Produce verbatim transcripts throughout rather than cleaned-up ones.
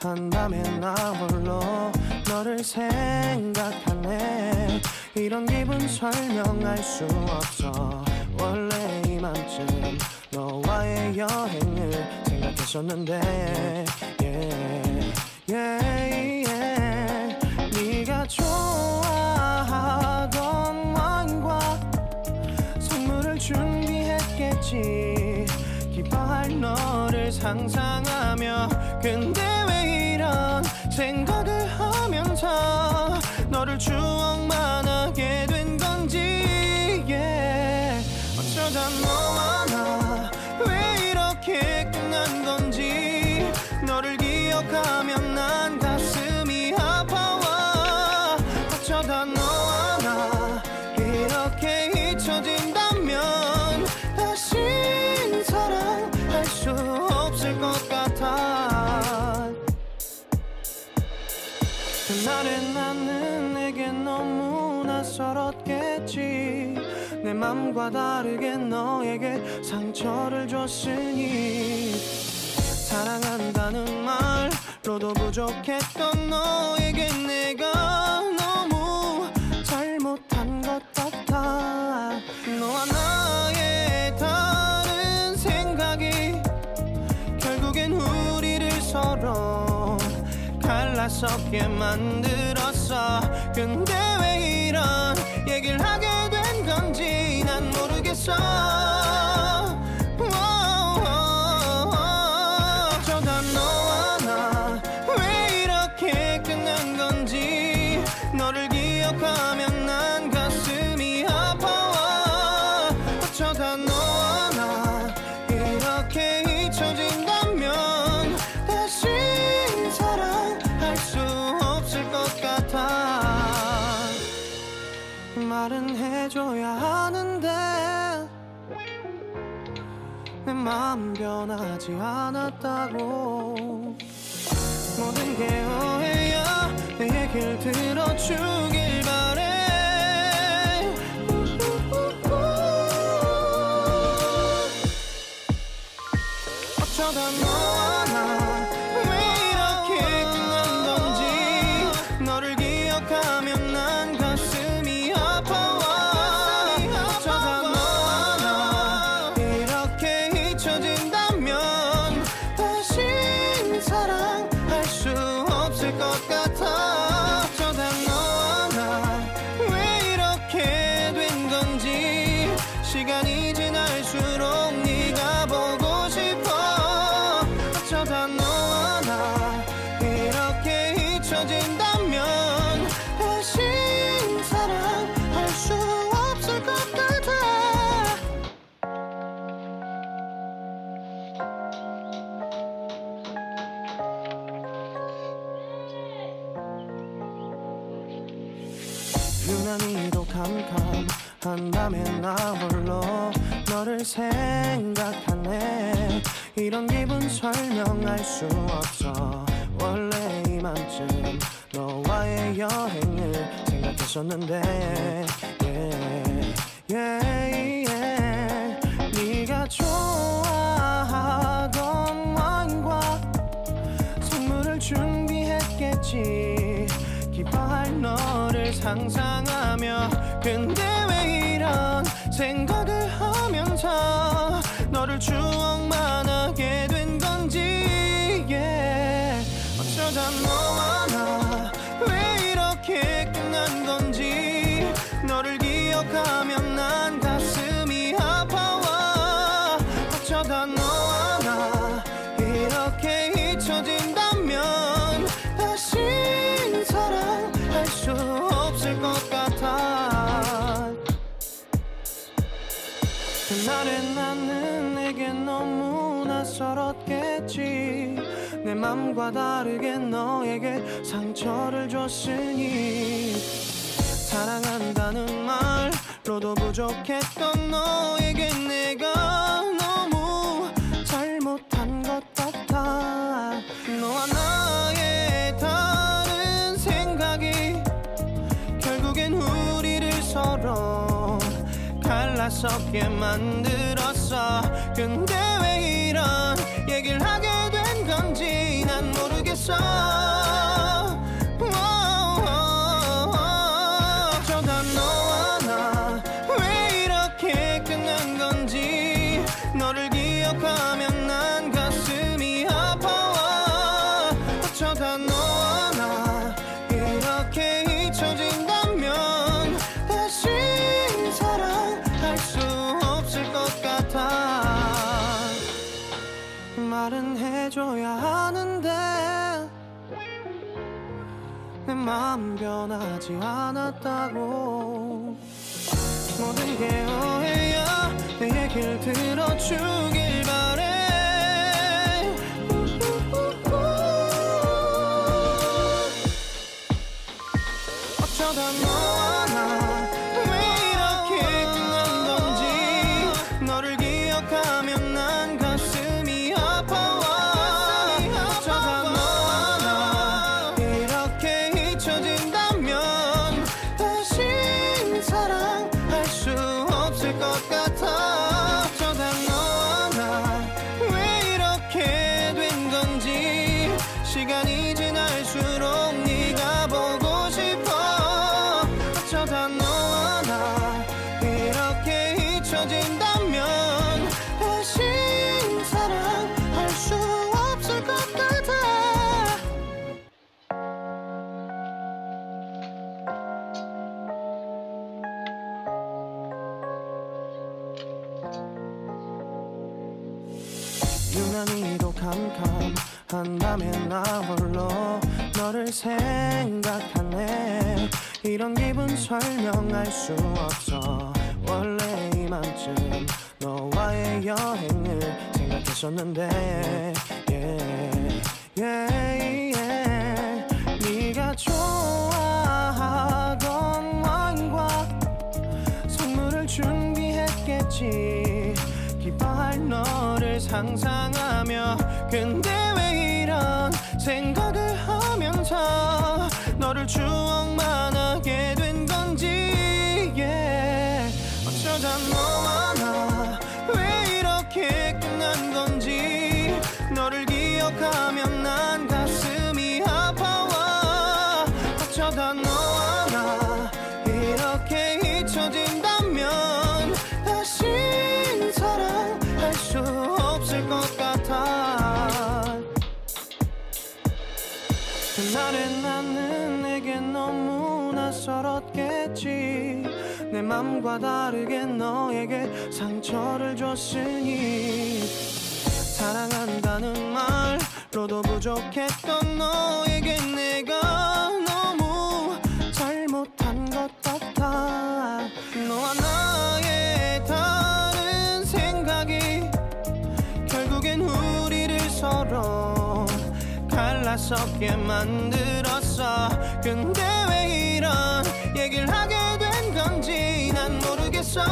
한다면 나 홀로 너를 생각하네. 이런 기분 설명할 수 없어. 원래 이맘쯤 너와의 여행을 생각했었는데 yeah, yeah, yeah. 네가 좋아하던 와인과 선물을 준비했겠지. 기뻐할 너를 상상하며. 근데 왜 이런 생각을 하면서 너를 추억만 하게 된 건지 yeah. 어쩌다 너와 나 왜 이렇게 끝난 건지. 너를 기억하면 난 가슴이 아파와. 어쩌다 너와 나 이렇게 잊혀진다면 다신 사랑할 수 없을 것 같아. 그날의 나는 내게 너무 낯설었겠지. 내 맘과 다르게 너에게 상처를 줬으니. 사랑한다는 말로도 부족했던 너에게 내가 너무 잘못한 것 같아. 너와 나의 다른 생각이 결국엔 우리를 서로 갈라서게 만들었어. 근데 왜 이런 얘기를 하게 된 건지 난 모르겠어. 어쩌다 너와 나 왜 이렇게 끝난 건지. 너를 기억하면 난 가슴이 아파와. 어쩌다 너와 나 이렇게 잊혀진다면 다시 사랑할 수 없을 것 같아. 말은 해줘야 하는데 내 마음 변하지 않았다고. 모든 게 오해야. 내 얘길 들어주길 바래. 어쩌다 너와 나 왜 이렇게 끝난 건지. 너를 기억하면 난 가슴이 아파와. 어쩌다 너와 나 이렇게 잊혀진다면 다신 사랑할 수 없을 것 같아. 어쩌다 너와 나 왜 이렇게 된 건지. 시간이 지날수록 네가 보고 싶어. 어쩌다 너와 나 이렇게 잊혀진다면 다신 사랑할 수 없을 것 같아. 유난히도 캄캄한다면 나 홀로 너를 생각하네. 이런 기분 설명할 수 없어. 원래 이맘쯤 너와의 여행을 생각했었는데 yeah, yeah, yeah. 네가 좋아하던 와인과 선물을 준비했겠지. 기뻐할 너를 상상하며. 근데 왜 이런 생각을 하면서 너를 추억만 하게 된 건지 yeah. 어쩌다 너와 나 왜 이렇게 끝난 건지. 너를 기억하면 난 가슴이 아파와. 어쩌다 너와 나 이렇게 잊혀진다면 다신 사랑할 수 없을 것 같아. 그날의 나는 내게 너무 낯설었겠지. 내 맘과 다르게 너에게 상처를 줬으니. 사랑한다는 말로도 부족했던 너에게 내가 너무 잘못한 것 같아. 너와 나의 다른 생각이 결국엔 우리를 서로 갈라서게 만들었어. 근데 왜 이런 얘기를 하게 된 건지 난 모르겠어. 모르겠어. 어쩌다 너와 나 왜 이렇게 끝난 건지. 너를 기억하면 난 가슴이 아파와. 어쩌다 너와 나 이렇게 잊혀진다면 다시 사랑할 수 없을 것 같아. 말은 해줘야 하는데 내 마음 변하지 않았다고. 모든 게 오해야. 내 얘길 들어주길 바래. 어쩌다 너와 나 왜 이렇게 끝난 건지. 너를 기억하면 난 가슴이 아파와. 어쩌다 너와 나 이렇게 잊혀진다면 다시 사랑할 수 없을 것 같아. 어쩌다 너와 나 왜 이렇게 된 건지. 시간이 지날수록 네가 보고 싶어. 어쩌다 너와 나 이렇게 잊혀진다면 다시 사랑할 수 없을 것 같아. 유난히도 캄캄한 밤에 나 홀로 너를 생각하네. 이런 기분 설명할 수 없어. 원래 이맘쯤 너와의 여행을 생각했었는데 yeah, yeah, yeah. 네가 좋아하던 와인과 선물을 준비했겠지. 기뻐할 너를 상상하며. 근데 왜 이런 생각을 하면서 너를 추억만 하게 된 건지 yeah. 어쩌다 너와 나 왜 이렇게 끝난 건지. 너를 기억하면 난 가슴이 아파와. 어쩌다 너와 나 이렇게 잊혀진다면 다시 사랑할 수 없을 것 같아. 그날의 나는 내게 너무 낯설었겠지. 내 맘과 다르게 너에게 상처를 줬으니. 사랑한다는 말로도 부족했던 너에게 내가 너무 잘못한 것 같아. 너와 나의 다른 생각이 결국엔 우리를 서로 갈라서게 만들었어. 근데 왜 이런 얘기를 하게 된 건지 난 모르겠어.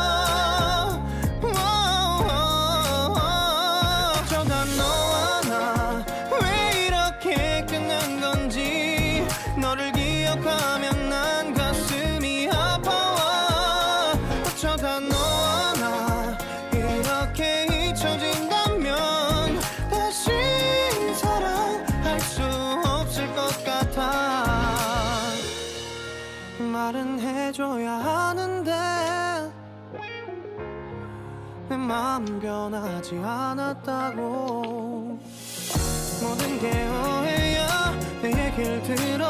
어쩌다 너와 나 왜 이렇게 끝난 건지. 너를 기억하면 난 가슴이 아파와. 어쩌다 너와 나 이렇게 잊혀진다면 다시 사랑할 수 없을 것 같아. 말은 해줘야 하는데 내 마음 변하지 않았다고. 모든 게 오해야. 내 얘길 들어